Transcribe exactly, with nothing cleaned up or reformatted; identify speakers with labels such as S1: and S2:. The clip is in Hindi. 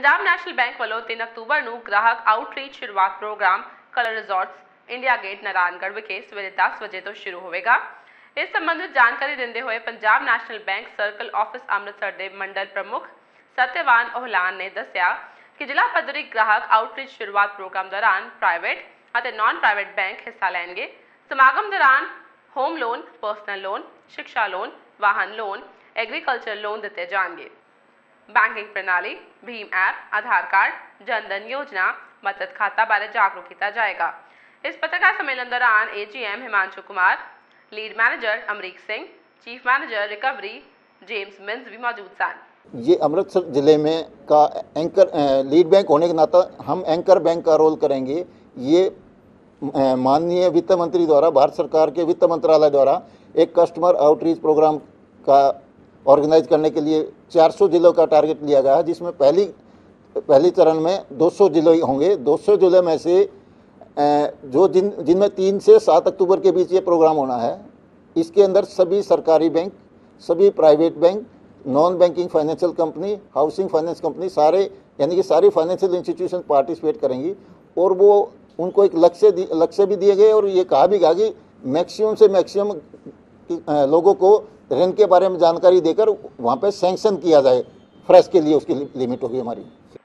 S1: पंजाब नैशनल बैंक वालों तीन अक्तूबर ਨੂੰ ग्राहक आउटरीच शुरुआत प्रोग्राम कलर रिजॉर्ट्स इंडिया गेट नारायणगढ़ विखे सवेरे दस बजे तो शुरू होगा। इस संबंधित जानकारी देते हुए Punjab National Bank circle office Amritsar के मंडल प्रमुख सत्यवान ओहलान ने दस्या कि जिला पद्धरी ग्राहक आउटरीच शुरुआत प्रोग्राम दौरान प्राइवेट और नॉन प्राइवेट बैंक हिस्सा लेंगे। समागम दौरान होम लोन, पर्सनल लोन, शिक्षा लोन, वाहन लोन, एग्रीकल्चर लोन दिए जाएंगे। बैंकिंग प्रणाली, भीम ऐप, आधार कार्ड, जनधन योजना, बचत खाता बारे जागरूक किया जाएगा। इस पत्रकार सम्मेलन दौरान AGM Himanshu Kumar, lead manager Amrik Singh, chief manager recovery James मिन्स भी मौजूद सन।
S2: ये अमृतसर जिले में का एंकर लीड बैंक होने के नाते हम एंकर बैंक का रोल करेंगे। ये माननीय वित्त मंत्री द्वारा, भारत सरकार के वित्त मंत्रालय द्वारा एक कस्टमर आउटरीच प्रोग्राम का ऑर्गेनाइज करने के लिए चार सौ जिलों का टारगेट लिया गया है, जिसमें पहली पहली चरण में दो सौ जिले होंगे। दो सौ जिले में से जो जिन जिनमें तीन से सात अक्टूबर के बीच ये प्रोग्राम होना है, इसके अंदर सभी सरकारी बैंक, सभी private bank, non banking financial company, housing finance company, सारे यानी कि सारी फाइनेंशियल इंस्टीट्यूशन पार्टिसिपेट करेंगी। और वो उनको एक लक्ष्य लक्ष्य भी दिए गए और ये कहा भी गया कि मैक्सिमम से मैक्सिमम लोगों को ऋण के बारे में जानकारी देकर वहाँ पे सैंक्शन किया जाए। फ्रेश के लिए उसकी लिमिट होगी हमारी।